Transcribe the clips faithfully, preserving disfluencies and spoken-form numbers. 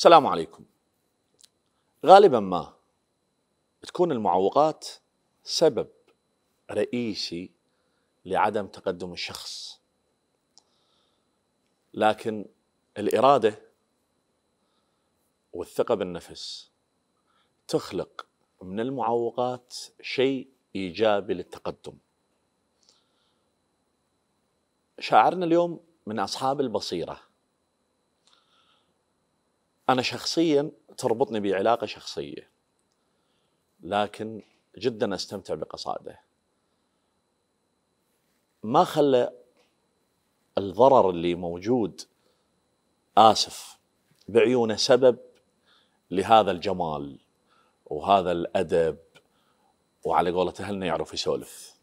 السلام عليكم. غالبا ما تكون المعوقات سبب رئيسي لعدم تقدم الشخص، لكن الإرادة والثقة بالنفس تخلق من المعوقات شيء إيجابي للتقدم. شاعرنا اليوم من أصحاب البصيرة. أنا شخصيا تربطني بعلاقة شخصية، لكن جدا أستمتع بقصائده. ما خلى الضرر اللي موجود آسف بعيونه سبب لهذا الجمال وهذا الأدب، وعلى قولته أهلنا يعرف يسولف.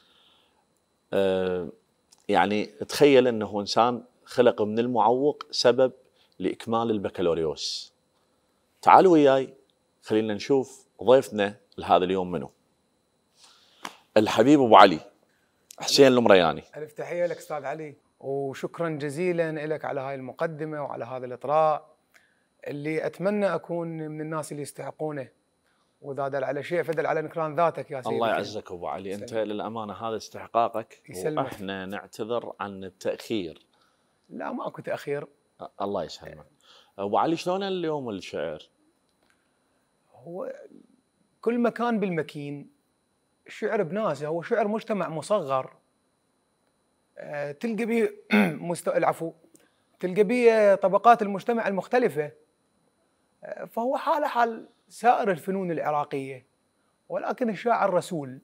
أه يعني تخيل أنه إنسان خلق من المعوق سبب لإكمال البكالوريوس. تعالوا وياي خلينا نشوف ضيفنا لهذا اليوم منه. الحبيب أبو علي حسين المرياني. ألف تحية لك أستاذ علي، وشكرا جزيلا لك على هاي المقدمة وعلى هذا الإطراء اللي أتمنى أكون من الناس اللي يستحقونه، وإذا دل على شيء فدل على نكران ذاتك يا سيدي. الله يعزك أبو علي، أنت للأمانة هذا استحقاقك، يسلمك. وإحنا نعتذر عن التأخير. لا ماكو تأخير. الله يسلمك. أبو علي شلون اليوم الشعر؟ هو كل مكان بالمكين، الشعر بناسه، هو شعر مجتمع مصغر. أه تلقى به مست... العفو تلقى به طبقات المجتمع المختلفة، أه فهو حاله حال سائر الفنون العراقية، ولكن الشاعر رسول.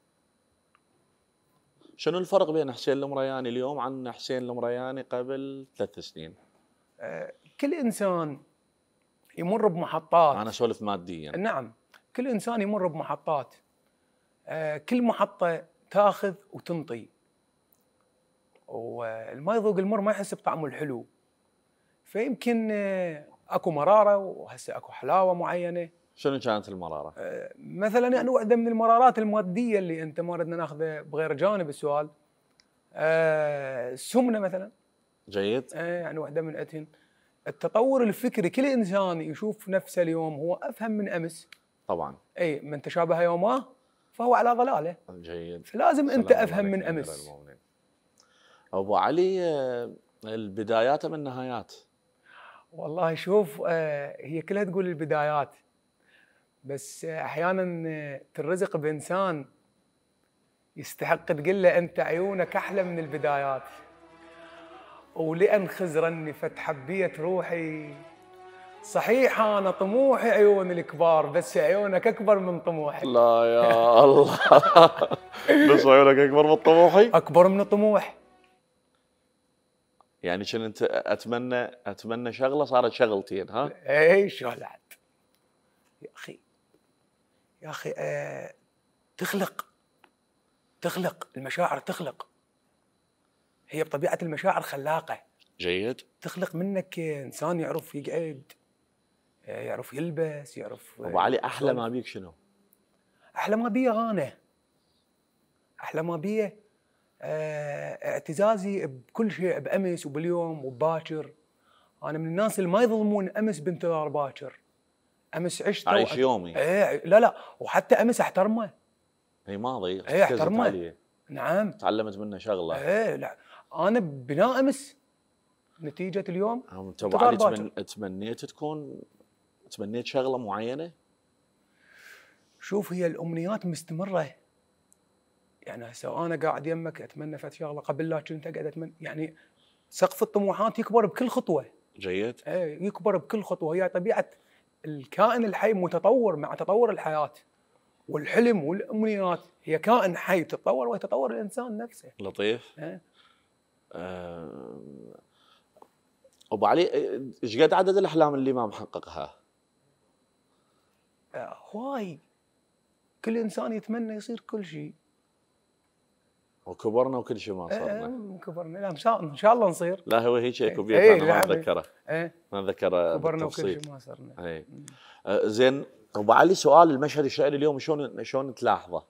شنو الفرق بين حسين المرياني اليوم عن حسين المرياني قبل ثلاث سنين؟ أه كل إنسان يمر بمحطات. أنا أسولف ماديا. نعم، كل إنسان يمر بمحطات، أه كل محطة تاخذ وتنطي، والما يذوق المر ما يحس بطعمه الحلو. فيمكن أه اكو مرارة وهسه اكو حلاوة معينة. شنو كانت المرارة؟ أه مثلا يعني واحدة من المرارات المادية اللي انت ما ردنا ناخذه بغير جانب السؤال، أه السمنة مثلا. جيد. أه يعني واحدة من أتهن التطور الفكري. كل انسان يشوف نفسه اليوم هو افهم من امس. طبعا. اي من تشابه يومه فهو على ضلاله. جيد. فلازم انت افهم من امس. ابو علي، البدايات من النهايات؟ والله شوف، آه هي كلها تقول البدايات، بس آه احيانا آه ترزق بانسان يستحق تقول له انت عيونك احلى من البدايات. ولأن خزرني فتحبيت روحي، صحيح انا طموحي عيون الكبار، بس عيونك اكبر من طموحي. لا يا الله. بس عيونك اكبر من طموحي؟ اكبر من الطموح. يعني كنت اتمنى اتمنى شغله صارت شغلتين. ها؟ اي شغلات يا اخي، يا اخي آه تخلق تخلق المشاعر، تخلق. هي بطبيعه المشاعر خلاقه. جيد. تخلق منك انسان يعرف يقعد، يعرف يلبس، يعرف. ابو علي، احلى ما بيك شنو؟ احلى ما بيه انا احلى ما بيه اه اعتزازي بكل شيء، بامس وباليوم وباكر. انا من الناس اللي ما يظلمون امس بانتظار باكر. امس عشت عايش يومي. ايه لا لا، وحتى امس احترمه. اي ماضي. ايه احترمه. نعم. تعلمت منه شغله. ايه لا، انا بناء امس نتيجه اليوم. انت ابو علي تمن... تمنيت تكون تمنيت شغله معينه؟ شوف، هي الامنيات مستمره. يعني هسه انا قاعد يمك اتمنى فت شغله، قبل لا كنت اقعد اتمنى. يعني سقف الطموحات يكبر بكل خطوه. جيد. ايه يكبر بكل خطوه. هي طبيعه الكائن الحي، متطور مع تطور الحياه. والحلم والامنيات هي كائن حي تتطور ويتطور الانسان نفسه. لطيف. ايه أه... ابو علي، ايش قد عدد الاحلام اللي ما محققها؟ آه هواي. كل انسان يتمنى يصير كل شيء. وكبرنا وكل شيء ما صرنا. آه كبرنا. لا ان شاء ان شاء الله نصير. لا هو هيك اكو بيت. ايه انا ما اتذكره. ايه ما اتذكره كبرنا بالتفصيل. وكل شيء ما صرنا. اي آه زين. ابو علي، سؤال المشهد الشعري اليوم شلون شلون تلاحظه؟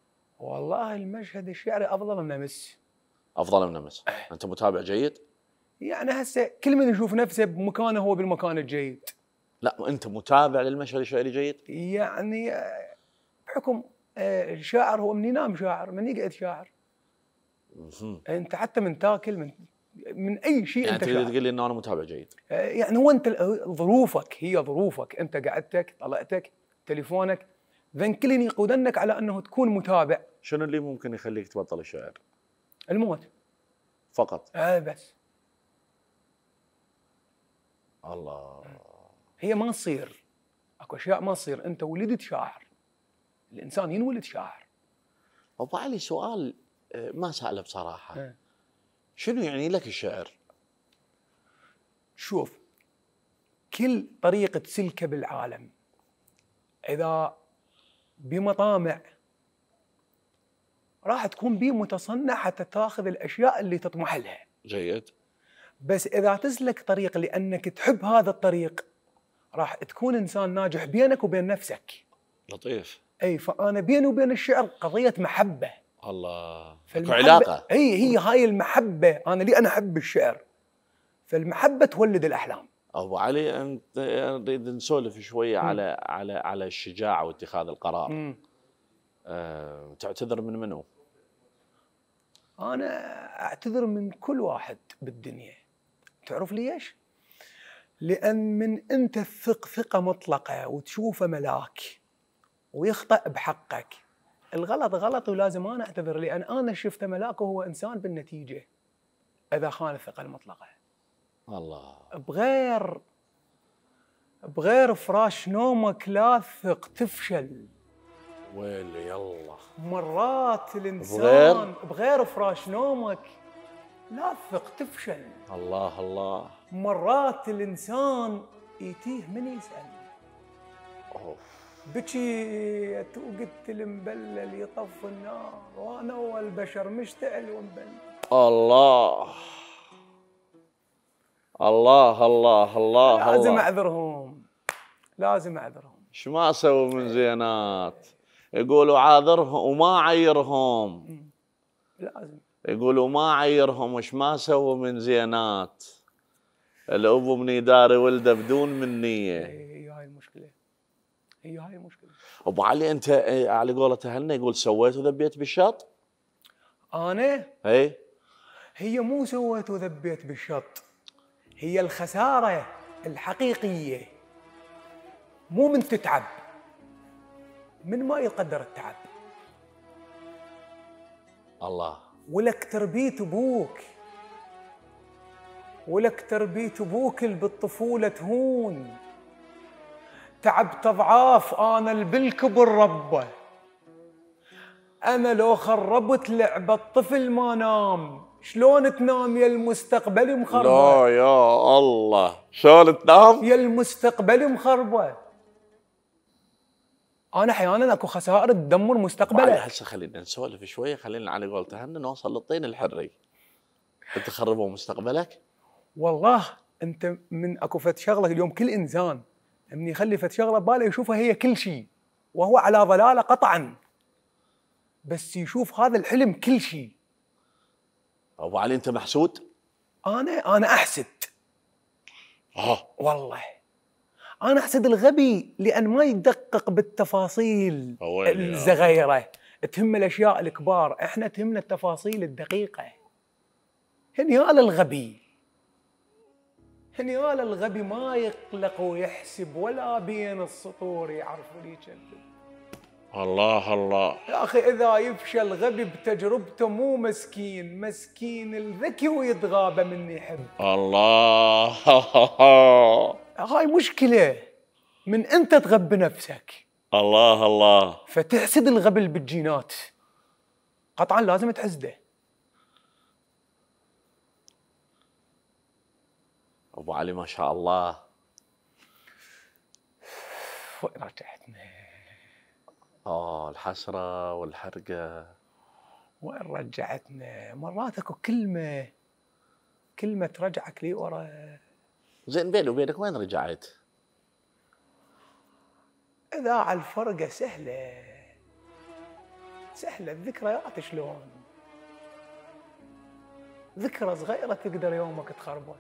والله المشهد الشعري افضل من امس. افضل من امس. انت متابع جيد؟ يعني هسه كل من يشوف نفسه بمكانه هو بالمكان الجيد. لا انت متابع للمشهد الشعري جيد؟ يعني آه، بحكم آه، الشاعر هو من ينام شاعر، من يقعد شاعر. مهم. انت حتى من تاكل، من من اي شيء يعني انت تريد شاعر. تقول لي انه انا متابع جيد؟ آه، يعني هو انت ظروفك، هي ظروفك، انت قعدتك، طلعتك، تليفونك، ذن كلن يقودنك على انه تكون متابع. شنو اللي ممكن يخليك تبطل الشعر؟ الموت فقط؟ آه بس. الله. هي ما تصير، اكو اشياء ما تصير. انت ولدت شاعر، الانسان ينولد شاعر. ابو علي سؤال آه، ما سأله بصراحة. آه. شنو يعني لك الشعر؟ شوف، كل طريقة سلكة بالعالم إذا بمطامع راح تكون بيه متصنع حتى تاخذ الأشياء اللي تطمح لها. جيد. بس إذا تسلك طريق لأنك تحب هذا الطريق راح تكون إنسان ناجح بينك وبين نفسك. لطيف. أي، فأنا بيني وبين الشعر قضية محبة. الله. اكو فالمحبة علاقة. أي، هي هاي المحبة. أنا ليه أنا أحب الشعر؟ فالمحبة تولد الأحلام. ابو علي انت نريد نسولف شويه على على على الشجاعه واتخاذ القرار. مم. أه تعتذر من منو؟ أنا أعتذر من كل واحد بالدنيا. تعرف ليش؟ لأن من أنت تثق ثقة مطلقة وتشوفه ملاك ويخطأ بحقك، الغلط غلط ولازم أنا أعتذر، لأن أنا شفته ملاك وهو إنسان بالنتيجة إذا خان الثقة المطلقة. الله. بغير بغير فراش نومك لا تثق، تفشل. ويلي يلا. مرات الإنسان بغير بغير فراش نومك لا تثق، تفشل. الله الله. مرات الإنسان يتيه من يسأل. أوف. بكيت وقلت المبلل يطفي النار وأنا والبشر مشتعل ومبلل. الله الله الله الله. لازم الله. أعذرهم، لازم أعذرهم. ايش ما سووا من زينات؟ يقولوا عاذرهم وما عيرهم. لازم يقولوا ما عيرهم وش ما سووا من زينات. الأبو من يداري ولده بدون منية. هي هاي المشكلة، هي هاي المشكلة. أبو علي أنت إيه، على قولة أهلنا يقول سويت وذبيت بالشط؟ أنا إي. هي مو سويت وذبيت بالشط، هي الخسارة الحقيقية مو من تتعب، من ما يقدر التعب. الله. ولك تربية أبوك، ولك تربية أبوك اللي بالطفولة تهون. تعبت أضعاف أنا اللي بالكبر ربه. أنا لو خربت لعبة الطفل ما نام، شلون تنام يا المستقبل مخربة؟ لا يا الله، شلون تنام؟ يا المستقبل مخربة. أنا أحياناً أكو خسائر تدمر مستقبلك. هسه خلينا نسولف شوية، خلينا على قولة أهلنا نوصل للطين الحري. أنت خربوا مستقبلك؟ والله أنت من أكو فت شغلة اليوم كل إنسان من يخلي فت شغلة بباله يشوفها هي كل شيء، وهو على ضلالة قطعاً، بس يشوف هذا الحلم كل شيء. أبو علي أنت محسود؟ أنا أنا أحسد. آه والله أنا أحسد الغبي لأن ما يدقق بالتفاصيل الصغيرة، تهم الأشياء الكبار، إحنا تهمنا التفاصيل الدقيقة. هنيال الغبي، هنيال الغبي ما يقلق ويحسب ولا بين السطور يعرف ويكذب. الله الله. يا أخي إذا يفشل غبي بتجربته مو مسكين، مسكين الذكي ويتغابى من يحب. الله. هاي مشكلة من أنت تغبي نفسك. الله الله. فتحسد الغبي اللي بالجينات، قطعا لازم تحسده. أبو علي ما شاء الله. وين رجعتنا؟ آه الحسرة والحرقة. وين رجعتنا؟ مرات اكو كلمة كلمة ترجعك لي ورا. زين بيني وبينك وين رجعت؟ إذاعة الفرقة سهلة سهلة، الذكريات شلون؟ ذكرى صغيرة تقدر يومك تخربه.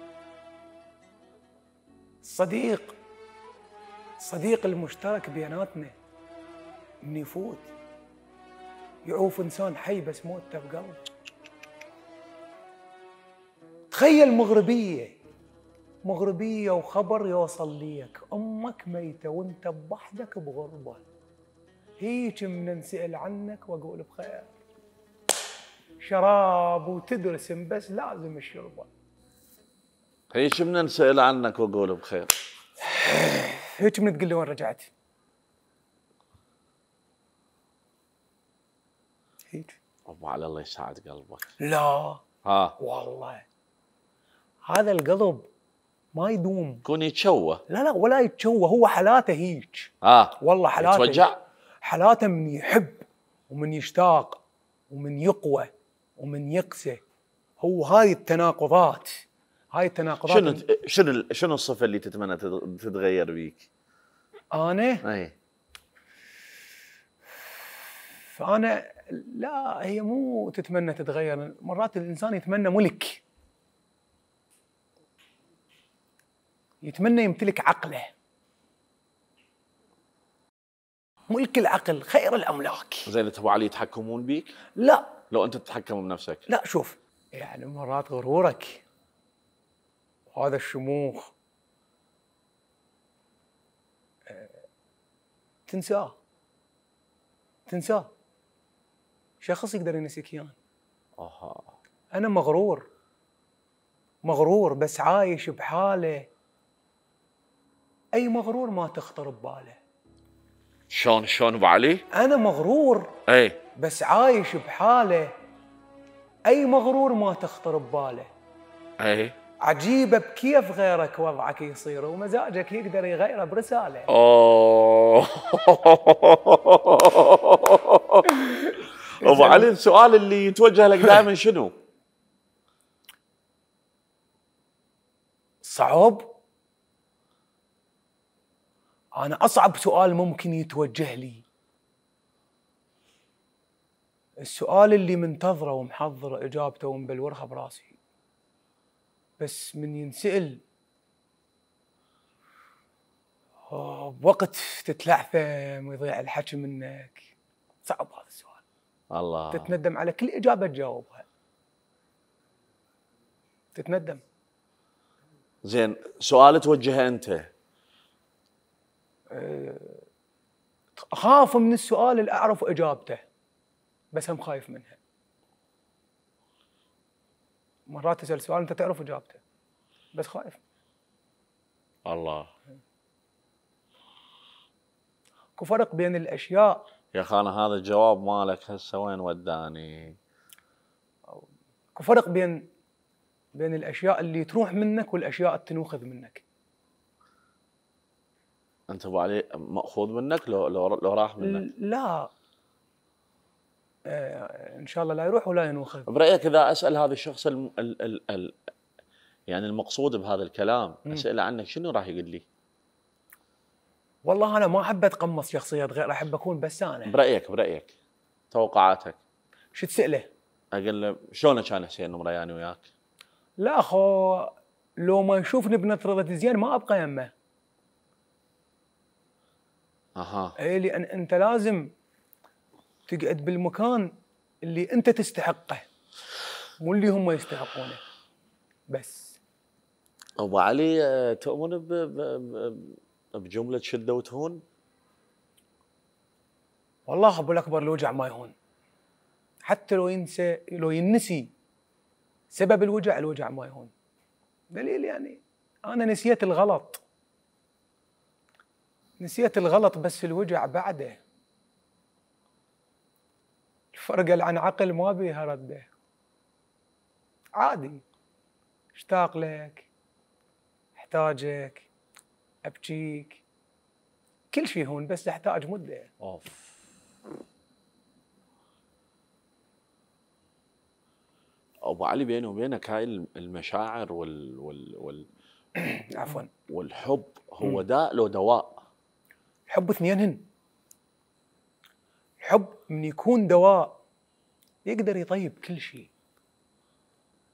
الصديق الصديق المشترك بيناتنا من يفوت يعوف إنسان حي بس موته بقلب. تخيل مغربية مغربية وخبر يوصل ليك أمك ميتة وأنت بوحدك بغربة، هيك من نسأل عنك وأقول بخير، شراب وتدرسم بس لازم الشربة. هيك من نسأل عنك وأقول بخير، هيك من تقول لي وين رجعت، هيك. أبو علي الله يسعد قلبك. لا ها والله هذا القلب ما يدوم، يكون يتشوه. لا لا ولا يتشوه، هو حالاته هيك. ها والله حالاته يتوجع، حالاته من يحب ومن يشتاق ومن يقوى ومن يقسى. هو هاي التناقضات، هاي التناقضات. شنو شنو شنو الصفة اللي تتمنى تتغير بيك؟ أنا اي فأنا لا، هي مو تتمنى تتغير، مرات الإنسان يتمنى ملك، يتمنى يمتلك عقله. ملك العقل خير الأملاك. زين ابو علي يتحكمون بيك؟ لا لو انت تتحكم بنفسك؟ لا شوف، يعني مرات غرورك وهذا الشموخ تنساه تنساه شخص يقدر ينسيك اياه. اها انا مغرور مغرور بس عايش بحاله، اي مغرور ما تخطر بباله. شلون شلون ابو علي؟ انا مغرور اي بس عايش بحاله، اي مغرور ما تخطر بباله. اي عجيبه بكيف غيرك وضعك يصير ومزاجك يقدر يغيره برساله. اوه ابو علي السؤال اللي يتوجه لك دائما شنو؟ صعب. انا اصعب سؤال ممكن يتوجه لي السؤال اللي منتظره ومحضر اجابته ومبلورها براسي، بس من ينسأل بوقت تتلعثم ويضيع الحكي منك. صعب هذا السؤال، الله تتندم على كل إجابة تجاوبها، تتندم. زين سؤال توجهه انت. أخاف من السؤال اللي أعرف إجابته بس هم خايف منها. مرات تسأل سؤال أنت تعرف إجابته بس خايف. الله اكو فرق بين الأشياء. يا اخي انا هذا الجواب مالك هسه وين وداني؟ اكو فرق بين بين الأشياء اللي تروح منك والأشياء اللي تنوخذ منك. انت ابو علي ماخوذ منك لو لو, لو راح منك؟ لا آه ان شاء الله لا يروح ولا ينوخذ. برايك اذا اسال هذا الشخص الم... ال... ال... ال... يعني المقصود بهذا الكلام اساله عنك شنو راح يقول لي؟ والله انا ما احب اتقمص شخصيات غير، احب اكون بس انا. برايك برايك توقعاتك شو تساله؟ اقول له شلون كان حسين مرياني وياك؟ لا اخو لو ما يشوفني بنظرة زين ما ابقى يمه. اها اي لان انت لازم تقعد بالمكان اللي انت تستحقه مو اللي هم يستحقونه بس. ابو علي تؤمن ب... ب... ب... بجمله شده وتهون؟ والله ابو الاكبر الوجع ما يهون، حتى لو ينسى لو ينسي سبب الوجع، الوجع ما يهون. دليل يعني انا نسيت الغلط نسيت الغلط بس الوجع بعده. الفرق عن عقل ما بيها رده. عادي اشتاق لك، احتاجك، ابكيك، كل شيء هون بس احتاج مده. اوف ابو علي بيني وبينك هاي المشاعر وال وال وال عفوا والحب هو داء لو دواء؟ الحب اثنينهن. الحب من يكون دواء يقدر يطيب كل شيء،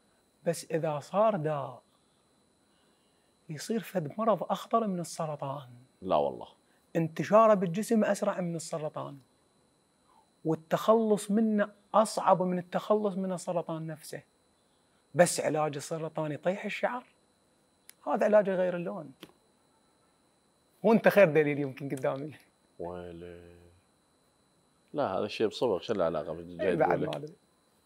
بس اذا صار داء يصير فد مرض اخطر من السرطان. لا والله. انتشاره بالجسم اسرع من السرطان، والتخلص منه اصعب من التخلص من السرطان نفسه. بس علاج السرطان يطيح الشعر، هذا علاج غير اللون. وانت خير دليل يمكن قدامي. ويلي لا هذا الشيء بصبغ، شو له علاقه بالجاي بعد تقول ما لك؟ ادري.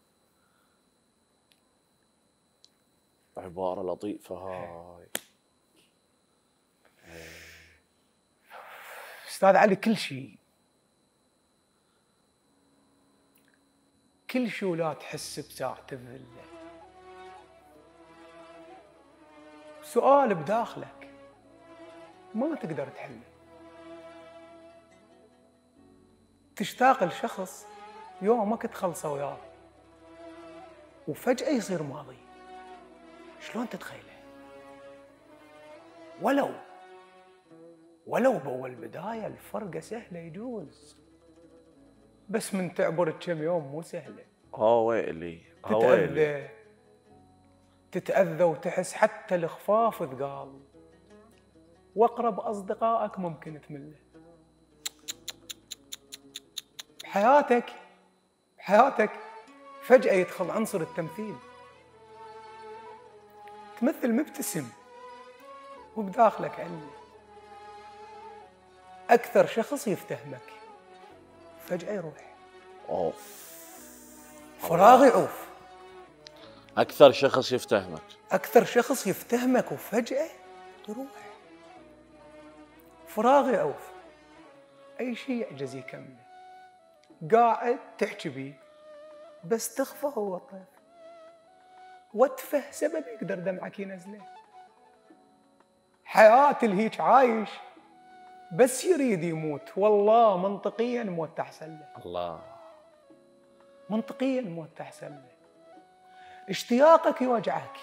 عباره لطيفه هاي. استاذ علي كل شيء كل شيء لا تحس بساعة الذلة. سؤال بداخلك ما تقدر تحله. تشتاق لشخص يومك تخلصه وياه وفجأة يصير ماضي، شلون تتخيله؟ ولو ولو بأول بداية الفرقة سهلة يجوز، بس من تعبر كم يوم مو سهلة. ها ويلي ها ويلي. تتأذى تتأذى وتحس حتى الخفاف ثقال، واقرب أصدقائك ممكن تمله. بحياتك بحياتك فجأة يدخل عنصر التمثيل، تمثل مبتسم وبداخلك علم. أكثر شخص يفتهمك فجأة يروح. اوف. فراغ يعوف. اكثر شخص يفتهمك أكثر شخص يفتهمك وفجأة يروح. فراغ يعوف. أي شيء يعجز يكمله. قاعد تحكي بيه بس تخفى هو طيف، وتفه سبب يقدر دمعك ينزله. حياة الهيج عايش بس يريد يموت، والله منطقيا موت أحسن له. الله. منطقيا موت أحسن له. اشتياقك يوجعك،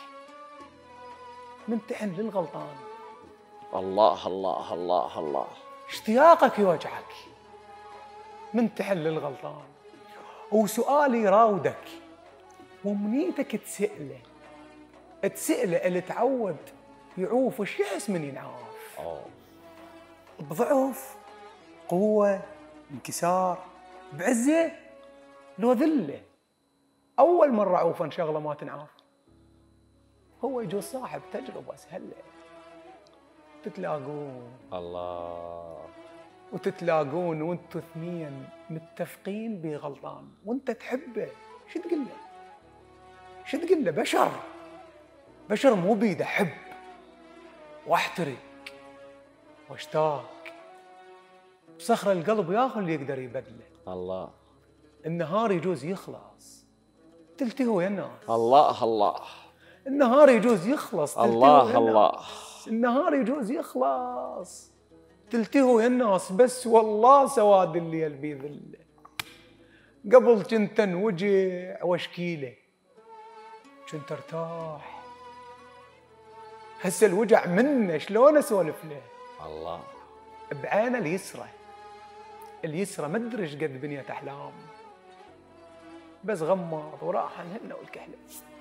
منتحن للغلطان. الله الله الله الله. اشتياقك يوجعك، منتحن للغلطان. وسؤال يراودك ومنيتك تسأله تسأله اللي تعود يعوف، وش يحس من ينعاف؟ أوه. بضعف، قوة، انكسار، بعزة، لو ذلة. أول مرة عوفا شغلة ما تنعاف، هو يجوز صاحب تجربة سهلة، تتلاقون. الله. وتتلاقون وانتوا اثنين متفقين بغلطان وانت تحبه، شو تقول له؟ شو تقول له؟ بشر بشر مو بيده. حب واحترق واشتاق، بصخر القلب ياخذ اللي يقدر يبدله. الله. النهار يجوز يخلص تلتهي ويا الناس. الله الله. النهار يجوز يخلص الله الله. النهار يجوز يخلص تلتهي ويا الناس، بس والله سواد الليل بيذله. قبل كنت انوجع واشكيله، كنت ارتاح. هسه الوجع منه شلون اسولف له؟ الله. بعينه اليسرى اليسرى ما ادري ايش قد بنيت احلام، بس غمض وراح عنهن والكحله.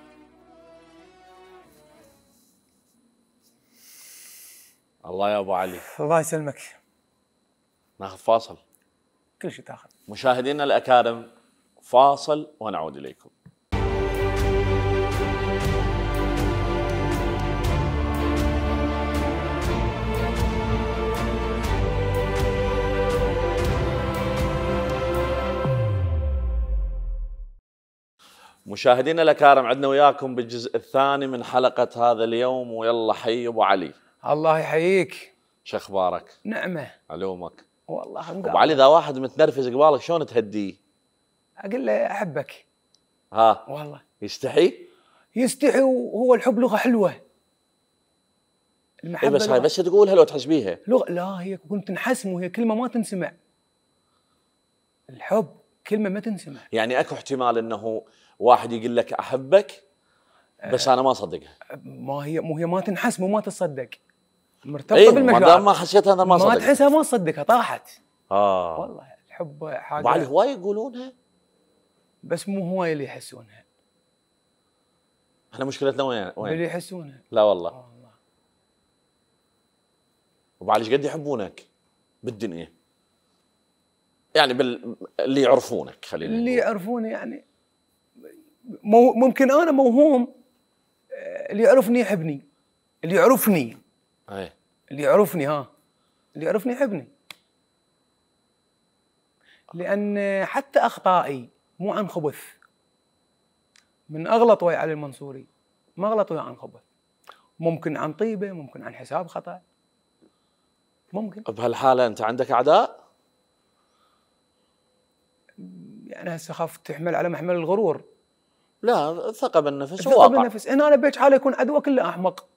الله يا ابو علي. الله يسلمك. ناخذ فاصل. كل شيء تاخذ. مشاهدينا الاكارم، فاصل ونعود اليكم. مشاهدينا الاكارم، عندنا وياكم بالجزء الثاني من حلقه هذا اليوم، ويلا حي ابو علي. الله يحييك. شو اخبارك؟ نعمه. علومك. والله ابو علي، اذا واحد متنرفز قبالك شلون تهديه؟ اقول له احبك. ها والله يستحي؟ يستحي، وهو الحب لغه حلوه. اي بس هاي بس تقولها لو تحس بيها. لغه لا، هي كنت نحسم وهي كلمه ما تنسمع. الحب كلمه ما تنسمع. يعني اكو احتمال انه واحد يقول لك احبك بس انا ما اصدقها. ما هي مو هي ما تنحس، مو ما تصدق، مرتبطه ايه بالمشاعر. ما دام ما حسيتها انا ما اصدقها. ما تحسها ما تصدقها، طاحت. اه والله الحب حاجه. ابو علي هواي يقولونها بس مو هواي اللي يحسونها. احنا مشكلتنا وين؟ وين؟ باللي يحسونه. لا والله. آه والله. ابو علي ايش قد يحبونك بالدنيا؟ يعني بال... اللي يعرفونك خلينا اللي نقول. يعرفوني يعني مو ممكن انا موهوم، آه، اللي يعرفني يحبني، اللي يعرفني اي اللي يعرفني ها اللي يعرفني يحبني، لان حتى اخطائي مو عن خبث. من اغلط ويا علي المنصوري ما اغلط ويا عن خبث، ممكن عن طيبه، ممكن عن حساب خطا، ممكن. بهالحاله انت عندك اعداء؟ يعني هسه خاف تحمل على محمل الغرور. لا، الثقه بالنفس الثقه واقع. بالنفس. هنا انا بيك حاله يكون عدوك كله احمق.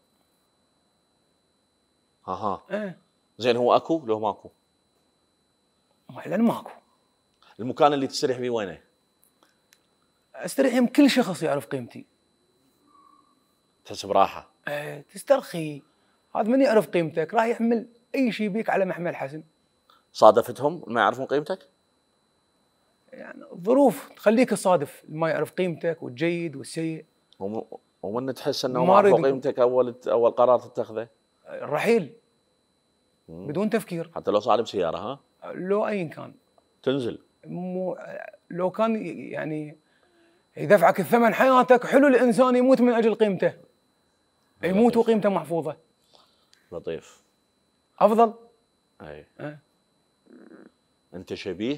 اها. ايه زين، هو اكو لو ماكو؟ فعلا ماكو. المكان اللي تستريح فيه وينه؟ استريح يم كل شخص يعرف قيمتي. تحس براحه؟ ايه تسترخي. هذا من يعرف قيمتك راح يحمل اي شيء بيك على محمل حسن. صادفتهم ما يعرفون قيمتك؟ يعني الظروف تخليك تصادف ما يعرف قيمتك والجيد والسيء. وم- ومن تحس انه ما ما عرفوا أريد- قيمتك اول اول قرار تتخذه؟ الرحيل بدون تفكير. حتى لو صار بسياره ها؟ لو ايا كان. تنزل. مو لو كان يعني يدفعك الثمن حياتك، حلو الانسان يموت من اجل قيمته، يموت وقيمته محفوظه، لطيف. افضل. اي. أه. انت شبيه؟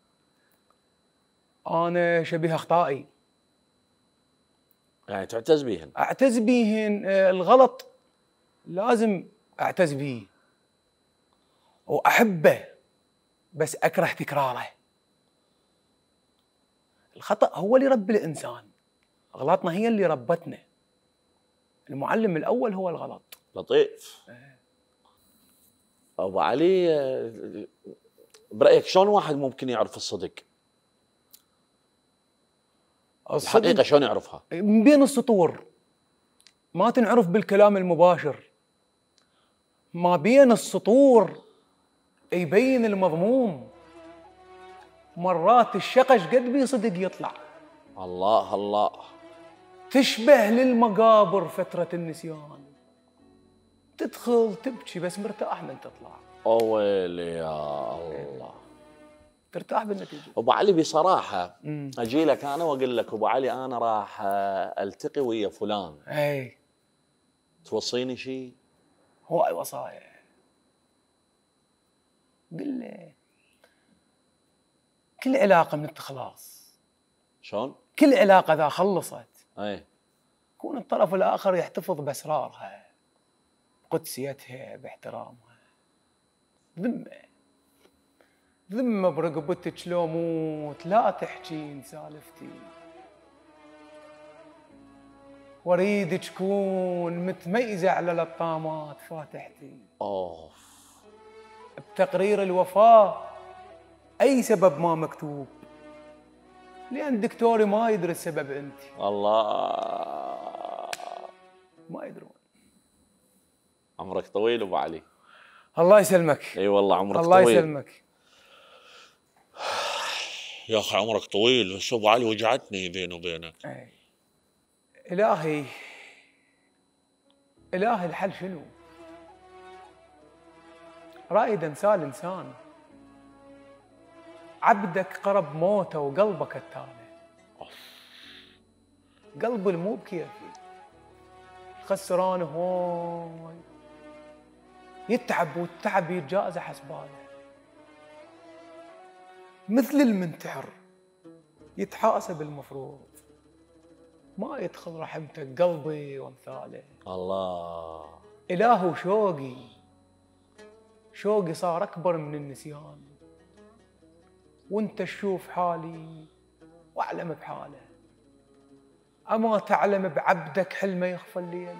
انا شبيه اخطائي، يعني تعتز بيهن؟ اعتز بيهن. آه، الغلط لازم اعتز بيه واحبه، بس اكره تكراره. الخطأ هو اللي ربي الانسان، اغلاطنا هي اللي ربتنا. المعلم الاول هو الغلط. لطيف. ابو علي، آه، برايك شلون واحد ممكن يعرف الصدق؟ الحقيقه شلون يعرفها؟ من بين السطور، ما تنعرف بالكلام المباشر. ما بين السطور يبين المضموم. مرات الشقش قد بي صدق يطلع. الله الله. تشبه للمقابر فترة النسيان، تدخل تبكي بس مرتاح من تطلع. اويلي يا الله. ترتاح بالنتيجة. ابو علي بصراحه مم. اجي لك انا واقول لك ابو علي انا راح آه، التقي ويا فلان، اي توصيني شيء؟ هواي وصايا. قل له كل علاقة من التخلاص، شلون؟ كل علاقة إذا خلصت اي. يكون الطرف الآخر يحتفظ بأسرارها، بقدسيتها، باحترامها. ذمة ذمة برقبتك لو موت لا تحجين سالفتي، واريدك تكون متميزة على لطامات فاتحتي. اوف. بتقرير الوفاة أي سبب ما مكتوب، لأن دكتوري ما يدري السبب أنت. الله. ما يدرون. عمرك طويل ابو علي. الله يسلمك. اي والله عمرك الله طويل. يسلمك. يا اخي عمرك طويل، بس ابو علي وجعتني بيني وبينك. أي. إلهي إلهي الحل شنو؟ رائد انسان انسان، عبدك قرب موته وقلبك التالي. قلبي مو بكيفي، خسران هواي، يتعب والتعب يتجاوز حسبانه. مثل المنتحر يتحاسب المفروض، ما يدخل رحمتك قلبي وامثاله. الله. إله وشوقي، شوقي صار أكبر من النسيان، وانت تشوف حالي واعلم بحاله. أما تعلم بعبدك حلمه يخفى الليل،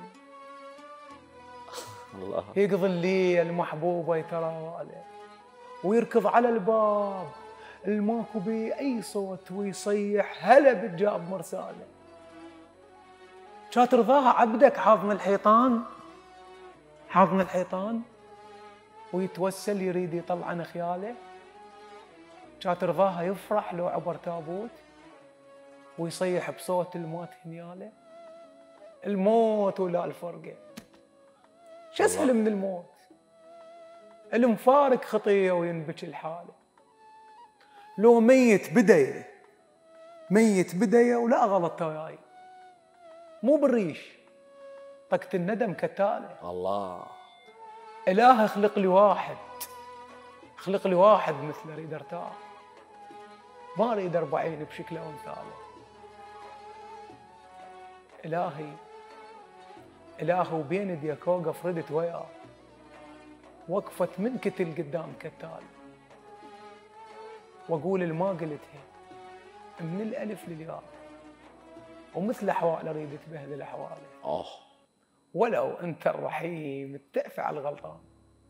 الله. يقضي الليل محبوبه يتراله، ويركض على الباب الماكو بيه أي صوت ويصيح هلا بتجاب مرساله. كانت رضاها عبدك حاضن الحيطان، حاضن الحيطان ويتوسل يريد يطلع عن خياله. كانت رضاها يفرح لو عبر تابوت ويصيح بصوت الموت هنياله. الموت ولا الفرقة. شو اسهل من الموت؟ المفارق خطية وينبكي الحالة. لو ميت بداية، ميت بداية ولا غلط وياي، مو بالريش، طقة الندم كتالة. الله. إله اخلق لي واحد، اخلق لي واحد مثله اريد ارتاح، ما اريد اربعين بشكله ومثاله. إلهي إلهي وبين يديك اوقف ردت وياه، وقفت من كتل قدام كتال، واقول الما قلتها من الالف للياء، ومثل احوال اريد تبهدل احواله. اوه. ولو انت الرحيم التأفى على الغلطان،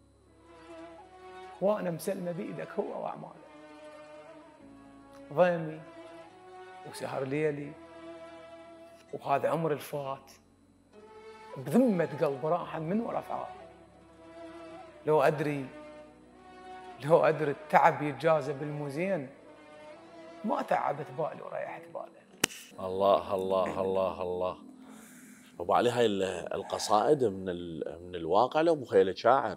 وانا مسلمه بايدك هو واعماله. ضيمي وسهر ليلي وهذا عمر الفات بذمة قلب راحا من ورا افعال. لو ادري لو ادري التعب يتجازى بالموزين، ما تعبت بالي وريحت بالي. الله الله الله الله. ابو علي، هاي القصائد من من الواقع لو مخيله شاعر؟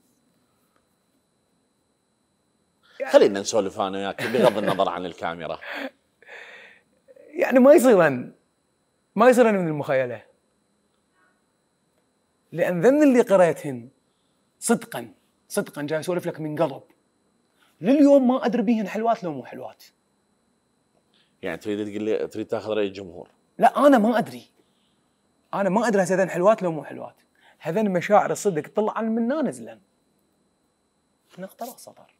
يعني خلينا نسولف انا وياك بغض النظر عن الكاميرا. يعني ما يصيرن ما يصيرن من المخيله، لان ذن اللي قريتهن صدقا صدقا جاي اسولف لك من قلب، لليوم ما ادري بيهن حلوات لو مو حلوات. يعني تريد تقول لي تريد تاخذ راي الجمهور؟ لا انا ما ادري، انا ما ادري هذين حلوات لو مو حلوات. هذين مشاعر الصدق طلعن منا نزلا، نقطه لا سطر،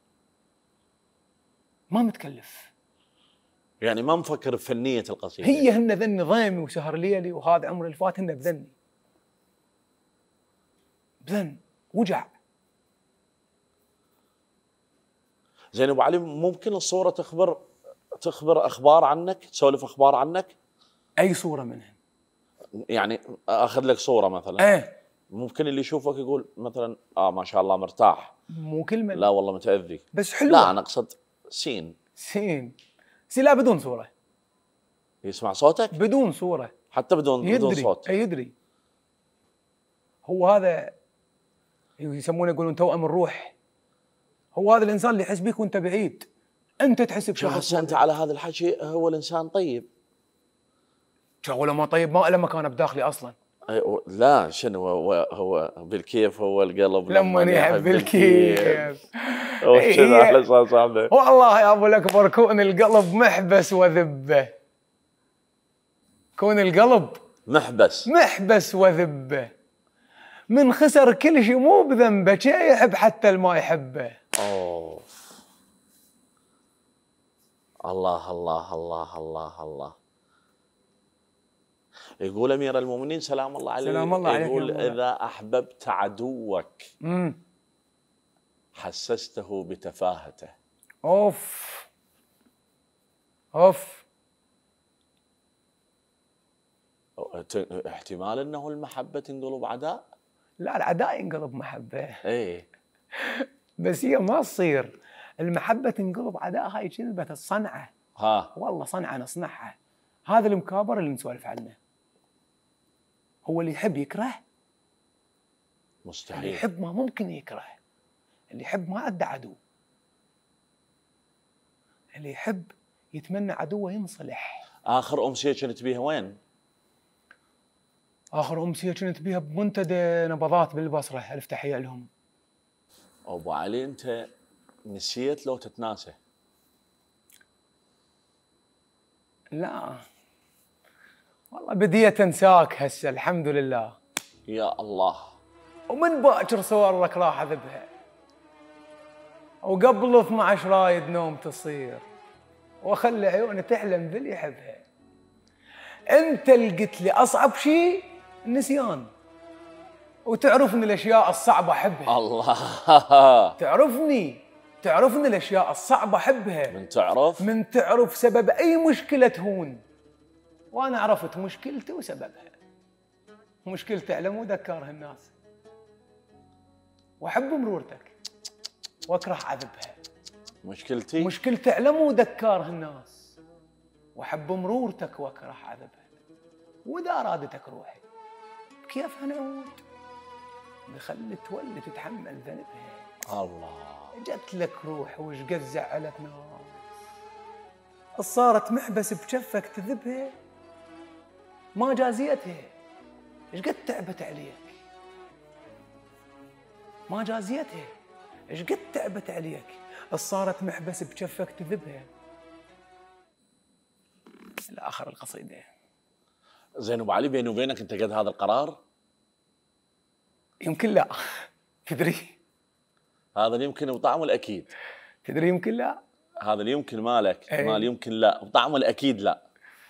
ما متكلف. يعني ما مفكر بفنيه القصيده؟ هي هن ذني ضيمي وسهر ليلي وهذا عمر الفات، هن بذني بذن وجع. زين ابو علي، ممكن الصوره تخبر تخبر اخبار عنك، تسولف اخبار عنك؟ اي صوره منها؟ يعني اخذ لك صوره مثلا، ايه ممكن اللي يشوفك يقول مثلا اه ما شاء الله مرتاح، مو كل من، لا والله متاذي، بس حلوه. لا انا اقصد سين سين سين لا بدون صوره، يسمع صوتك بدون صوره، حتى بدون يدري. بدون صوت. اي يدري. هو هذا يسمونه يقولون توأم الروح. هو هذا الانسان اللي يحس بيك وانت بعيد، انت تحس بشخص. انت على هذا الحكي هو الانسان طيب؟ ولا ما طيب، ما له مكانه بداخلي اصلا. لا شنو هو هو بالكيف، هو القلب لما يحب بالكيف. هو شنو احلى صار عنده. والله يا ابو الاكبر كون القلب محبس وذبه، كون القلب محبس محبس وذبه، من خسر كل شيء مو بذنبه، شي يحب حتى الما يحبه. اوه الله الله الله الله الله. يقول امير المؤمنين سلام الله عليه، سلام الله عليك، يقول اذا احببت عدوك امم حسسته بتفاهته. اوف اوف. احتمال انه المحبه تنقلب عداء؟ لا العداء ينقلب محبه. ايه بس هي ما تصير المحبه تنقلب عداء، هاي كذبه الصنعه. ها والله صنعه نصنعها. هذا المكابر اللي نسولف عنه. هو اللي يحب يكره؟ مستحيل. اللي يحب ما ممكن يكره، اللي يحب ما عنده عدو، اللي يحب يتمنى عدوه ينصلح. اخر امسيه كنت بيها وين؟ اخر امسيه كنت بيها بمنتدى نبضات بالبصره، الف تحيه لهم. ابو علي انت نسيت لو تتناسى؟ لا والله بديت انساك هسه الحمد لله. يا الله. ومن باكر صورك راح اذبها، وقبل اثنا عشر رايد نوم تصير، واخلي عيوني تحلم باللي يحبها. انت اللي قلت لي اصعب شيء النسيان، وتعرفني الاشياء الصعبه احبها. الله. تعرفني تعرفني الاشياء الصعبه احبها. من تعرف من تعرف سبب اي مشكله تهون، وانا عرفت مشكلتي وسببها. مشكلتي اعلم وذكرها الناس، واحب مرورتك واكره عذبها. مشكلتي مشكلتي اعلم وذكرها الناس، واحب مرورتك واكره عذبها. واذا ارادتك روحي كيف نعود؟ خلي تولي تتحمل ذنبها. الله. جت لك روح وش قد زعلت ناس، صارت محبس بجفك تذبها، ما جازيتها ايش قد تعبت عليك، ما جازيتها ايش قد تعبت عليك، صارت محبس بجفك تذبها. الآخر القصيدة. زين ابو علي، بيني وبينك انت قد هذا القرار؟ يمكن لا. تدري هذا اللي يمكن وطعمه الاكيد. تدري يمكن لا. هذا اللي يمكن مالك أي. مال يمكن لا، وطعمه الاكيد لا.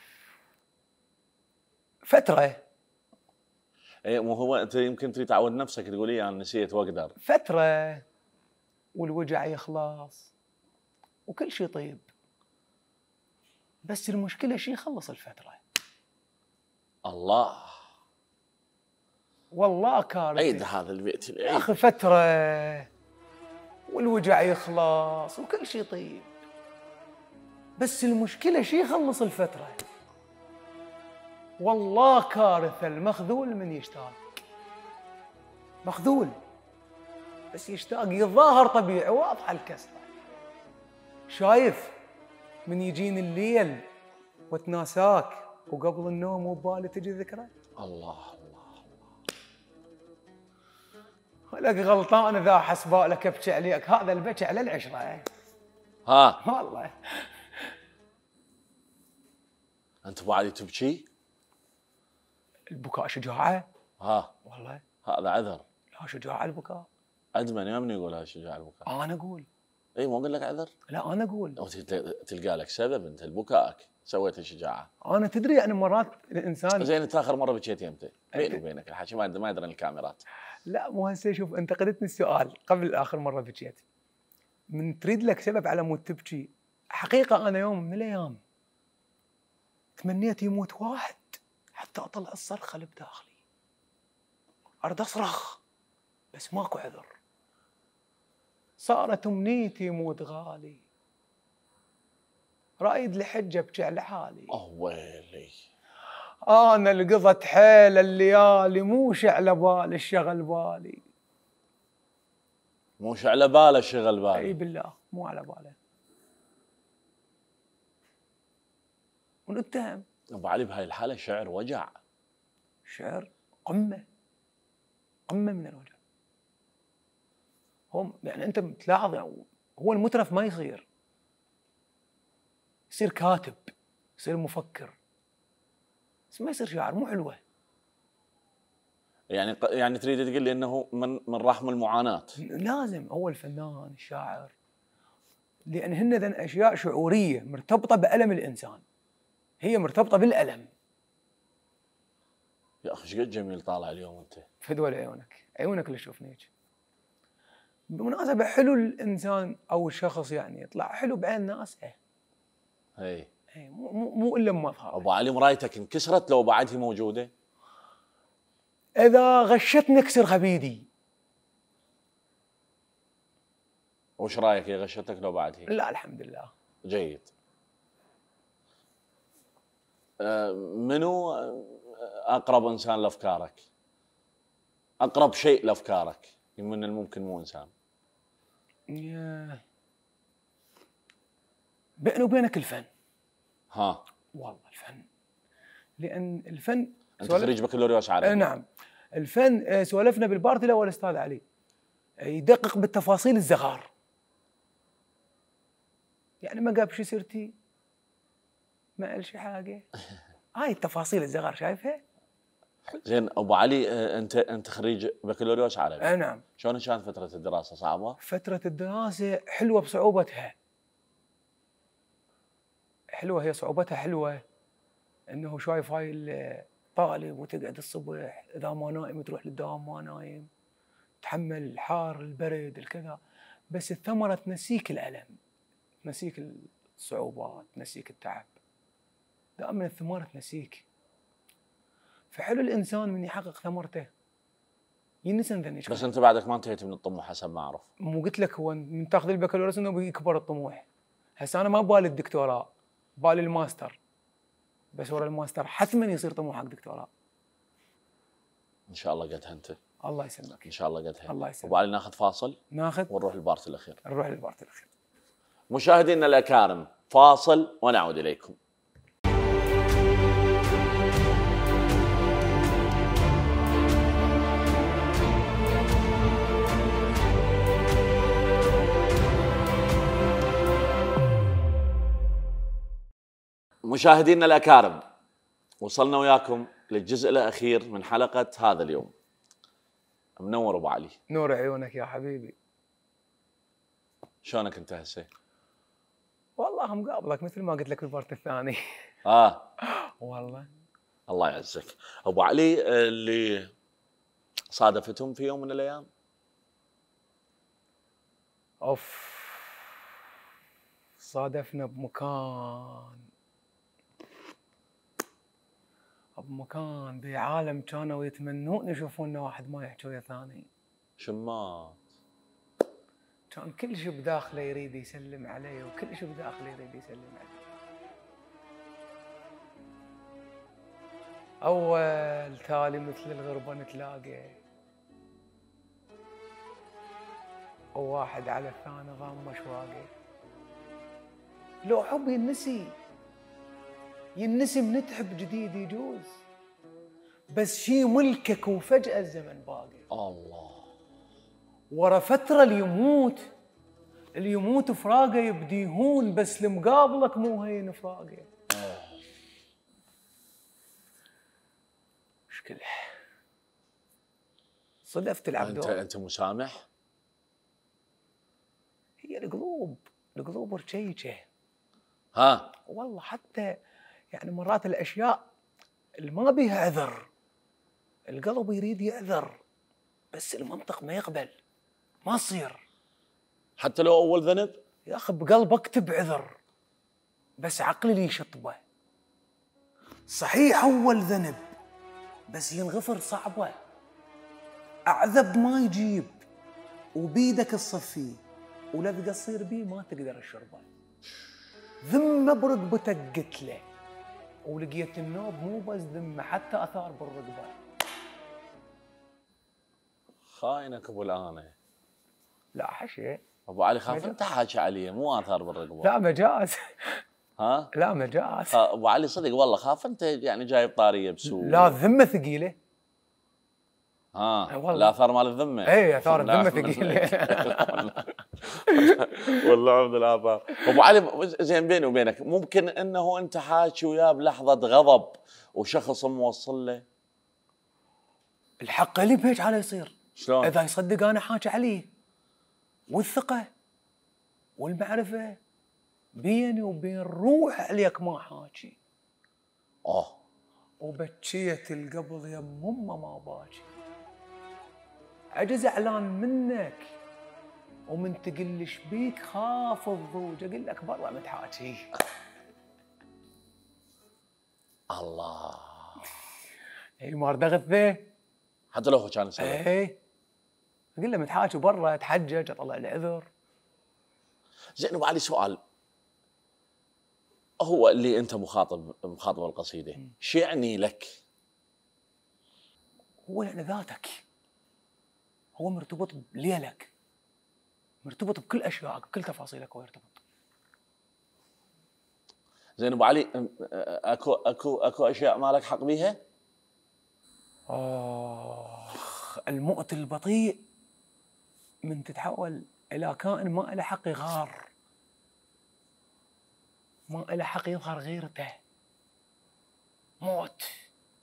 فترة. اي مو هو انت يمكن تريد تعود نفسك تقول لي انا نسيت واقدر. فترة والوجع يخلص وكل شيء طيب، بس المشكلة شي يخلص الفترة. الله. والله كارثة. عيد هذا البيت يا أخي فترة والوجع يخلص وكل شيء طيب، بس المشكلة شي يخلص الفترة. والله كارثة المخذول من يشتاق، مخذول بس يشتاق يتظاهر طبيعي واضحة الكسرة. شايف من يجيني الليل وتناساك وقبل النوم وبالي تجي ذكرى. الله الله لك غلطان اذا حسباء لك ابكي عليك، هذا البكي على العشرة. ها والله انت ابو علي تبكي؟ البكاء شجاعة. ها والله هذا عذر. لا شجاعة البكاء. ادمن يا من يقول هذا شجاع البكاء؟ انا اقول. اي مو اقول لك عذر؟ لا انا اقول. او تلقى لك سبب انت البكائك سويت الشجاعه. انا تدري يعني مرات الانسان. زين انت اخر مره بكيت يمتى؟ بيني وبينك الحكي ما ما يدري الكاميرات. لا مو هسه، شوف انت قدتني السؤال قبل اخر مره بكيت، من تريد لك سبب على مود تبكي. حقيقه انا يوم من الايام تمنيت يموت واحد حتى اطلع الصرخه اللي بداخلي، اريد اصرخ بس ماكو عذر. صارت امنيتي يموت غالي، رايد لحجه ابكي على حالي. اوه ويلي. انا اللي قضت حيل الليالي مو شعل بالي الشغل بالي. مو على باله شغل باله. اي بالله مو على باله. ونتهم. ابو علي بهاي الحاله شعر وجع. شعر قمه قمه من الوجع. هم يعني انت تلاحظ يعني هو المترف ما يصير، يصير كاتب، يصير مفكر، بس ما يصير شاعر. مو حلوه. يعني يعني تريد تقول لي انه من من رحم المعاناه. لازم هو الفنان الشاعر، لان هن ذن اشياء شعوريه مرتبطه بالم الانسان، هي مرتبطه بالالم. يا اخي ايش قد جميل طالع اليوم انت. فدوى لعيونك، عيونك اللي تشوفنيك. بالمناسبه حلو الانسان او الشخص يعني يطلع حلو بعين ناسه. اي اي مو مو مو الا بمظهر. ابو علي مرايتك انكسرت لو بعد هي موجوده؟ اذا غشتني اكسرها بيدي. وش رايك يا غشتك لو بعد هي؟ لا الحمد لله. جيد. أه منو اقرب انسان لافكارك؟ اقرب شيء لافكارك من الممكن مو انسان. يا بيني وبينك الفن. ها والله الفن، لان الفن انت خريج بكالوريوس عربي. نعم. الفن سولفنا بالبارتي الاول استاذ علي يدقق بالتفاصيل الصغار. يعني ما قاب شو سرتي ما قال شي حاجه. هاي التفاصيل الصغار شايفها. زين ابو علي، انت انت خريج بكالوريوس عربي. اي نعم. شلون كانت فتره الدراسه؟ صعبه؟ فتره الدراسه حلوه بصعوبتها. حلوه، هي صعوبتها حلوه، انه شايف هاي الطالب وتقعد الصبح اذا ما نايم تروح للدوام ما نايم، تحمل الحار البرد الكذا، بس الثمره تنسيك الالم، تنسيك الصعوبات، تنسيك التعب. دائما الثمره تنسيك. فحلو الانسان من يحقق ثمرته ينسى ذني. بس انت بعدك ما انتهيت من الطموح حسب ما اعرف. مو قلت لك هو من تاخذ البكالوريوس انه بيكبر الطموح. هسه انا ما بالي الدكتوراه، بالي الماستر، بس ورا الماستر حتما يصير طموحك دكتوراه. ان شاء الله قدها انت. الله يسلمك. ان شاء الله قدها. الله يسلمك. ابو علي ناخذ فاصل. ناخذ ونروح للبارت الاخير. نروح للبارت الاخير. مشاهدينا الاكارم، فاصل ونعود اليكم. مشاهدينا الأكارم، وصلنا وياكم للجزء الأخير من حلقة هذا اليوم. منور أبو علي. نور عيونك يا حبيبي. شلونك أنت هسه؟ والله مقابلك مثل ما قلت لك بالبارت الثاني. آه والله الله يعزك. أبو علي اللي صادفتهم في يوم من الأيام؟ أوف، صادفنا بمكان بمكان بعالم كانوا يتمنون يشوفونا واحد ما يحكي ويا ثاني. شمات. كان كل شيء بداخله يريد يسلم علي، وكل شيء بداخله يريد يسلم علي. أول تالي مثل الغربة نتلاقى، وواحد على الثاني ضام مشواقه. لو حب ينسي ينسي من تحب جديد يجوز، بس شي ملكك وفجأة الزمن باقي. الله. ورا فترة اللي يموت اللي يموت فراقه يبدي يهون، بس المقابلك مو هين فراقه. مشكلة. صدفت العبد. انت انت مسامح؟ هي القلوب القلوب رشيكة. ها والله حتى يعني مرات الاشياء اللي ما بيها عذر القلب يريد يعذر، بس المنطق ما يقبل، ما تصير. حتى لو اول ذنب؟ يا اخي بقلبك اكتب عذر، بس عقلي لي يشطبه. صحيح اول ذنب بس ينغفر صعبه، اعذب ما يجيب وبيدك تصفيه، ولذ قصير بيه ما تقدر تشربه. ذمه برقبتك قتله، ولقيت النوب مو بس ذمه حتى اثار بالرقبه. خاينك ابو الانه. لا حشي ابو علي خاف انت حاكي عليه، مو اثار بالرقبه. لا مجاز. ها لا مجاز. ابو علي صدق والله خاف انت يعني جايب طاريه بسوء. لا الذمه ثقيله. ها الاثار مال الذمه. اي اثار الذمه ثقيله. والله عبد الاثار. ابو علي زين بيني وبينك، ممكن انه انت حاكي وياه بلحظه غضب وشخص موصل له؟ الحق لي بهيك حاله يصير. شلون؟ اذا يصدق انا حاكي عليه، والثقه والمعرفه بيني وبين روح عليك ما حاكي. اه وبكيت القبل يم امه ما باكي. عجز اعلان منك ومن تقلش بيك خاف الضوج، اقول لك برا متحاكي. الله. اي مار غثه حتى لو هو كان سبب. اي اقول له متحاكي برا، اتحجج اطلع العذر. زين ابو علي سؤال، هو اللي انت مخاطب مخاطب القصيده شو يعني لك؟ هو يعني ذاتك، هو مرتبط بليلك، مرتبط بكل اشيائك بكل تفاصيلك، هو يرتبط. زين ابو علي، اكو اكو اكو اشياء ما لك حق بيها؟ اخ المؤت البطيء من تتحول الى كائن ما له حق يغار، ما له حق يظهر غيرته. موت.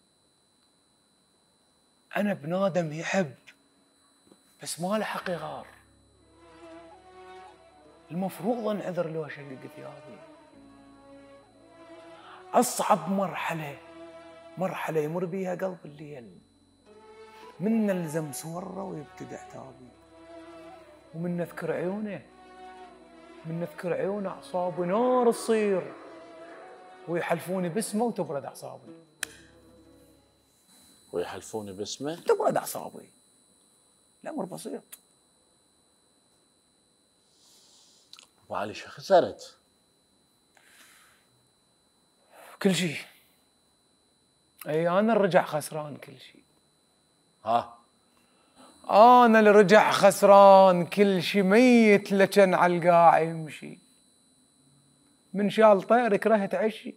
انا بنادم يحب بس ما له حق يغار. المفروض انعذر لو اشقق ثيابي. اصعب مرحله مرحله يمر بيها قلب الليل، من نلزم صوره ويبتدي عتابي، ومن نذكر عيونه من نذكر عيونه اعصابي نار تصير، ويحلفوني باسمه وتبرد اعصابي. ويحلفوني باسمه تبرد اعصابي. الامر بسيط. ابو علي شو خسرت؟ كل شيء. اي انا الرجع خسران كل شيء. ها انا اللي رجع خسران، كل شي ميت لكن على القاع يمشي، من شال طير كرهت عشي.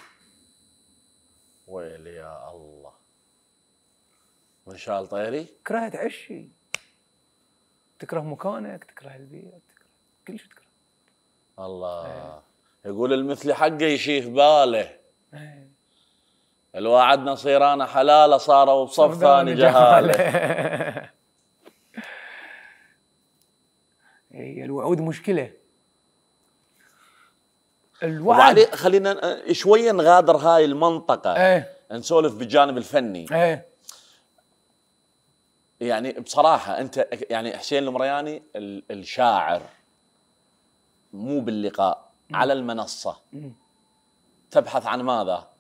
ويلي يا الله، من شال طيري كرهت عشي. تكره مكانك، تكره البيت، تكره كل شيء تكره. الله ايه. يقول المثلي حقه يشيف باله. ايه. الواعد نصيرانه حلاله صاروا بصف ثاني جهاله. هي الوعود مشكله. الوعد خلينا شويه نغادر هاي المنطقه. ايه. نسولف بالجانب الفني. ايه. يعني بصراحه انت يعني حسين المرياني الشاعر مو باللقاء م. على المنصه م. تبحث عن ماذا؟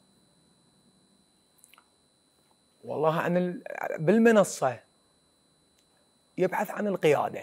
والله عن ال... بالمنصه يبحث عن القياده.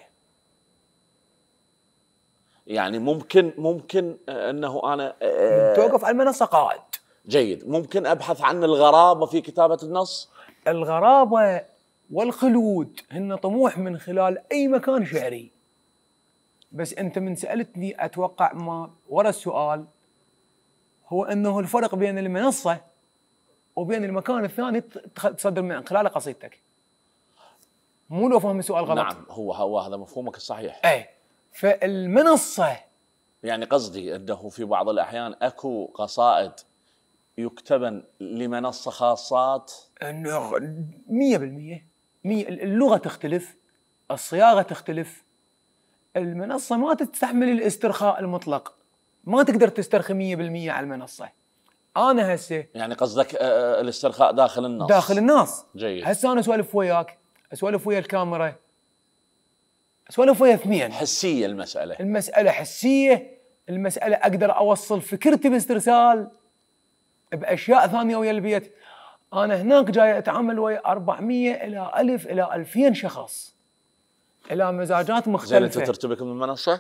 يعني ممكن ممكن انه انا توقف على المنصه قائد. جيد. ممكن ابحث عن الغرابه في كتابه النص. الغرابه والخلود هن طموح من خلال اي مكان شعري. بس انت من سالتني اتوقع ما ورا السؤال هو انه الفرق بين المنصه وبين المكان الثاني تصدر من خلال قصيدتك. مو لو فهم السؤال غلط. نعم هو هو هذا مفهومك الصحيح. ايه. فالمنصه يعني قصدي انه في بعض الاحيان اكو قصائد يكتبن لمنصه خاصات. انه مية بالمية مية. اللغه تختلف، الصياغه تختلف. المنصه ما تستحمل الاسترخاء المطلق، ما تقدر تسترخي مية بالمية على المنصه. انا هسه يعني قصدك الاسترخاء داخل النص. داخل النص. جيد. هسه انا اسولف وياك، اسولف ويا الكاميرا، اسولف ويا اثنين. حسيه المساله. المساله حسيه، المساله اقدر اوصل فكرتي باسترسال باشياء ثانيه ويا البيت. انا هناك جاي اتعامل ويا أربعمية الى ألف الى ألفين شخص، الى مزاجات مختلفه. زين انت ترتبك من المنصه؟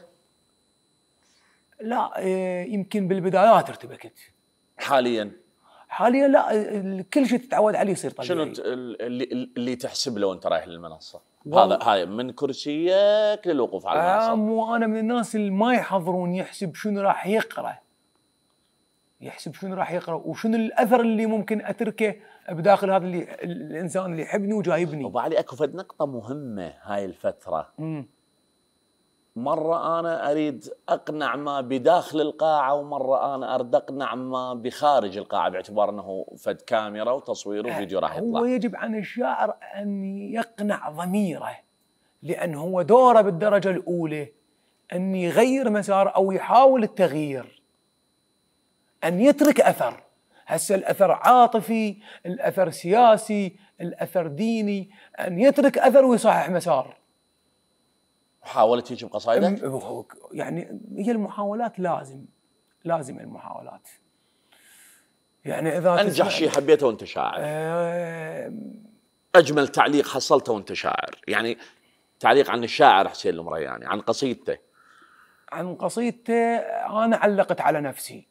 لا يمكن بالبدايات ارتبكت. حاليا حاليا لا، كل شيء تتعود عليه يصير طبيعي. شنو اللي اللي تحسب له وانت رايح للمنصه؟ هذا هاي من كرسيك للوقوف على المنصه. آه مو انا من الناس اللي ما يحضرون يحسب شنو راح يقرا، يحسب شنو راح يقرا وشنو الاثر اللي ممكن اتركه بداخل هذا اللي الانسان اللي يحبني وجايبني. ابو علي اكو فد نقطه مهمه هاي الفتره. امم مرة أنا أريد أقنع ما بداخل القاعة، ومرة أنا أريد أقنع ما بخارج القاعة، باعتبار أنه فد كاميرا وتصوير وفيديو راح يطلع. هو يجب عن الشاعر أن يقنع ضميره، لأن هو دوره بالدرجة الأولى أن يغير مسار أو يحاول التغيير، أن يترك أثر. هسه الأثر عاطفي، الأثر سياسي، الأثر ديني، أن يترك أثر ويصحح مسار. حاولت هيك بقصايدك؟ يعني هي المحاولات لازم لازم المحاولات. يعني اذا انجح شيء حبيته وانت شاعر. أه اجمل تعليق حصلته وانت شاعر، يعني تعليق عن الشاعر حسين المرياني، عن قصيدته. عن قصيدته انا علقت على نفسي،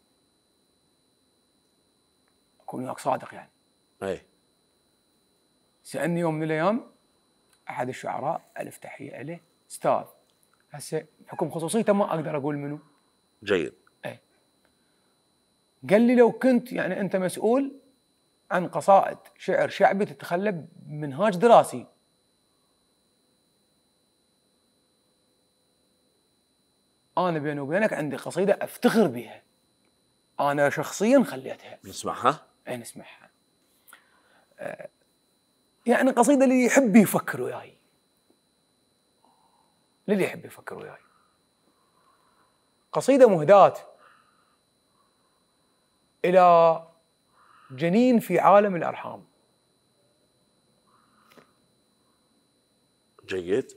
اكون وياك صادق يعني. اي سألني يوم من الايام احد الشعراء، الف تحيه له، استاذ، هسه بحكم خصوصيته ما اقدر اقول منه. جيد. اي. قال لي لو كنت يعني انت مسؤول عن قصائد شعر شعبي تتخلى بمنهاج دراسي، انا بيني وبينك عندي قصيده افتخر بها، انا شخصيا خليتها. نسمعها؟ اي نسمعها. آه يعني قصيده اللي يحب يفكر وياي، للي يحب يفكر وياي. قصيدة مهداة إلى جنين في عالم الأرحام. جيد.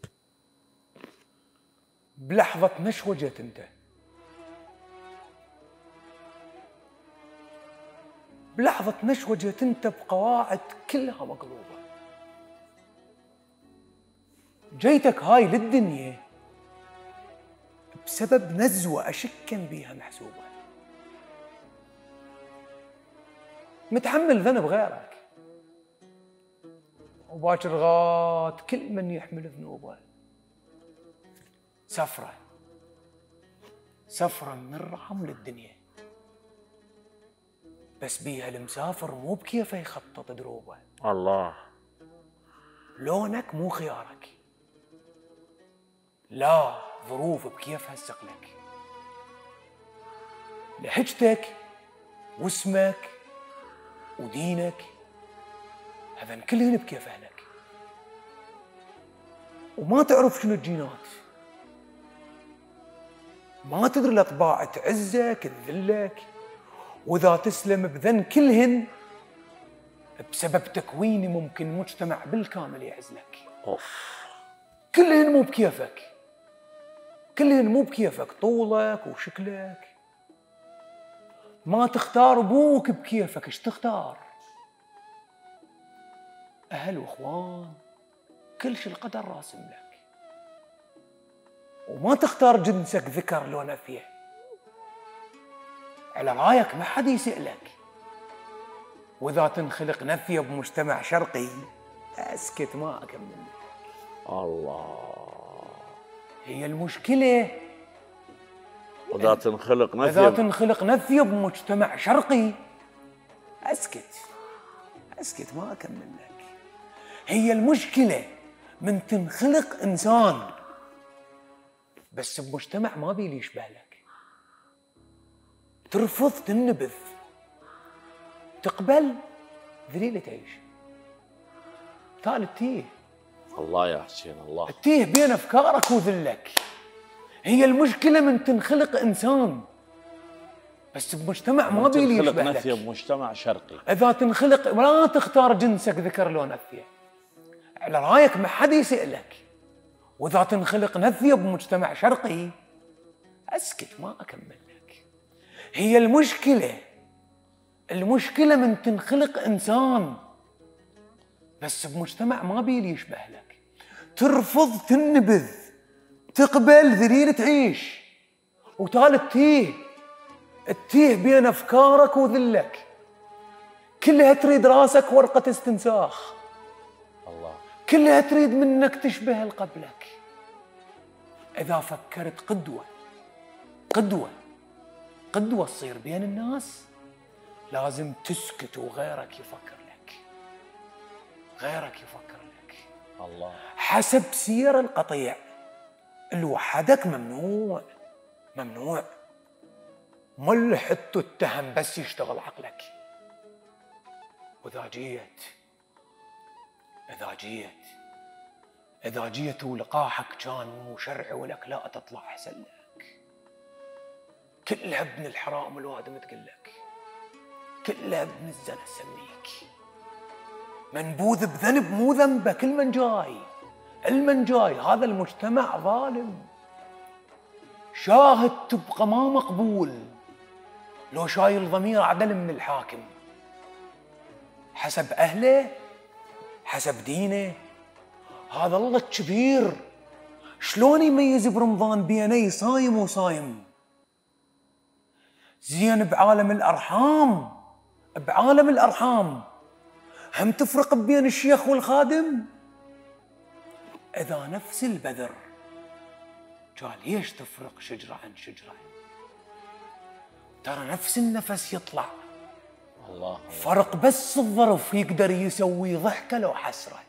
بلحظة نشوة جيت أنت، بلحظة نشوة جيت أنت بقواعد كلها مقلوبة. جيتك هاي للدنيا بسبب نزوة أشكن بيها محسوبة، متحمل ذنب غيرك وباكر غاد كل من يحمل ذنوبه. سفرة سفرة من الرحم للدنيا، بس بيها المسافر مو بكيفه يخطط دروبه. الله. لونك مو خيارك، لا ظروف بكيفها تسقلك. لهجتك واسمك ودينك هذا كلهن بكيفهن لك، وما تعرف شنو الجينات، ما تدري الاطباع تعزك تذلك، واذا تسلم بذن كلهن بسبب تكوين ممكن مجتمع بالكامل يعزلك. اوف. كلهن مو بكيفك، كلهن مو بكيفك، طولك وشكلك ما تختار ابوك بكيفك، ايش تختار؟ اهل واخوان كل شي القدر راسم لك، وما تختار جنسك ذكر لو نفيه، على رايك ما حد يسألك. واذا تنخلق نفيه بمجتمع شرقي اسكت ما اكمل. الله. هي المشكله واذا تنخلق نفيه اذا تنخلق نفيه بمجتمع شرقي اسكت اسكت ما اكمل لك. هي المشكله من تنخلق انسان بس بمجتمع ما بيلي يشبه لك، ترفض تنبذ، تقبل ذليل تعيش، تالي تيه. الله يا حسين الله. تيه بين افكارك وذلك. هي المشكله من تنخلق انسان بس بمجتمع ما بيلي يشبه لك. تنخلق نفيه بمجتمع شرقي. اذا تنخلق لا تختار جنسك ذكر لو نفيه، على رايك ما حد يسألك. واذا تنخلق نفيه بمجتمع شرقي اسكت ما اكمل لك. هي المشكله المشكله من تنخلق انسان بس بمجتمع ما بيلي يشبه لك، ترفض تنبذ، تقبل ذليل تعيش، وتالت تيه التيه بين افكارك وذلك، كلها تريد راسك ورقه استنساخ. الله. كلها تريد منك تشبه القبلك. اذا فكرت قدوه قدوه قدوه تصير بين الناس لازم تسكت وغيرك يفكر لك، غيرك يفكر لك. الله. حسب سير القطيع لوحدك ممنوع ممنوع. ملحد تتهم بس يشتغل عقلك. واذا جيت اذا جيت اذا جيت ولقاحك كان مو شرعي ولك لا تطلع احسن لك. كلها ابن الحرام الوادم تقلك، كلها ابن الزنا تسميك، منبوذ بذنب مو ذنبه. كل من جاي المن جاي هذا المجتمع ظالم، شاهد تبقى ما مقبول لو شايل ضمير عدل من الحاكم، حسب أهله حسب دينه. هذا الله الكبير شلون يميز برمضان بيني صايم وصايم؟ زين بعالم الأرحام بعالم الأرحام هم تفرق بين الشيخ والخادم؟ إذا نفس البذر قال ليش تفرق شجرة عن شجرة؟ ترى نفس النفس يطلع، الله. فرق بس الظرف يقدر يسوي ضحكة لو حسرة.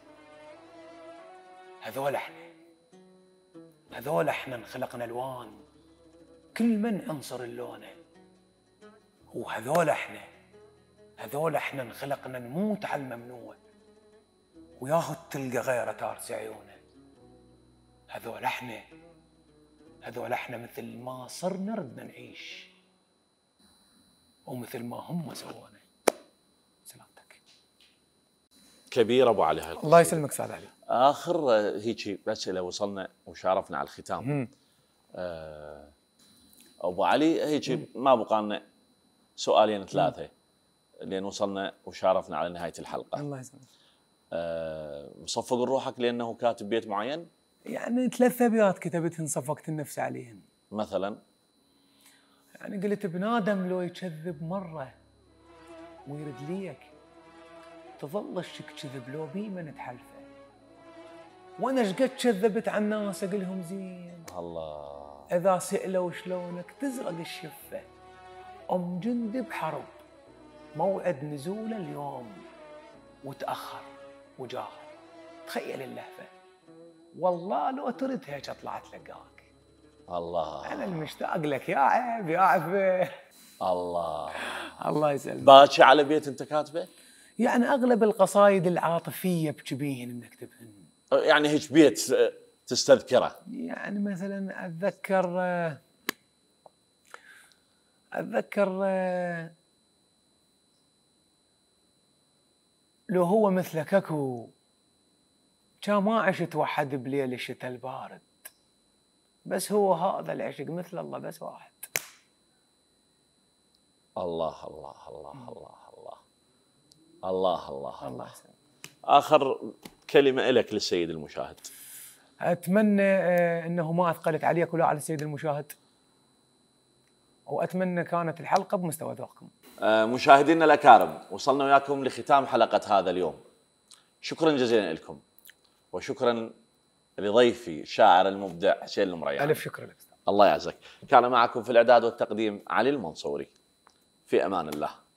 هذول احنا هذول احنا انخلقنا الوان، كل من عنصر اللونه. وهذول احنا هذول احنا انخلقنا نموت على الممنوع، وياهو تلقى غيره تارس عيونه. هذول احنا هذول احنا مثل ما صرنا ردنا نعيش، ومثل ما هم سوونا. سلامتك. كبير ابو علي. الله يسلمك استاذ علي. اخر هيك اسئله وصلنا وشارفنا على الختام. آه ابو علي هيك ما بقى لنا سؤالين ثلاثه لين وصلنا وشارفنا على نهايه الحلقه. الله يسلمك. آه مصفق روحك لانه كاتب بيت معين؟ يعني ثلاث ابيات كتبتهن صفقت النفس عليهن. مثلا؟ يعني قلت ابن ادم لو يكذب مره ويرد ليك تظل الشك كذب لو بي من تحلفه. وانا ايش قد كذبت على الناس اقول لهم زين. الله. اذا سالوا شلونك تزرق الشفه. ام جندي بحرب، موعد نزوله اليوم وتاخر وجاهل. تخيل اللهفه. والله لو ترد هيك طلعت لقاك. الله. انا المشتاق لك يا عيب يا عفه. الله. الله يسلمك. باكي على بيت انت كاتبه؟ يعني اغلب القصايد العاطفيه بجبين نكتبهن. يعني هيك بيت تستذكره؟ يعني مثلا اتذكر اتذكر لو هو مثلك اكو كان ما عشت وحد بليل الشتاء البارد، بس هو هذا العشق مثل الله بس واحد. الله الله الله الله الله الله الله الله. آخر كلمة لك للسيد المشاهد. أتمنى أنه ما أثقلت عليك ولا على السيد المشاهد، وأتمنى كانت الحلقة بمستوى ذوقكم. مشاهدينا الأكارم، وصلنا وياكم لختام حلقة هذا اليوم. شكرا جزيلا لكم، وشكرا لضيفي الشاعر المبدع حسين المريان. ألف شكر لك. الله يعزك. كان معكم في الإعداد والتقديم علي المنصوري. في أمان الله.